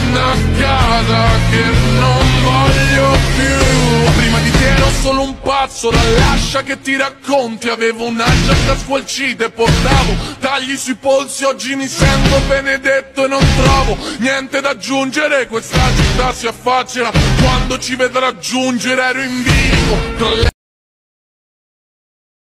una casa che non voglio più. Prima di te ero solo un pazzo, lascia che ti racconti. Avevo una giacca squalcita e portavo tagli sui polsi. Oggi mi sento benedetto e non trovo niente da aggiungere. Questa città si affaccia quando ci vedrà giungere. Ero in vivo con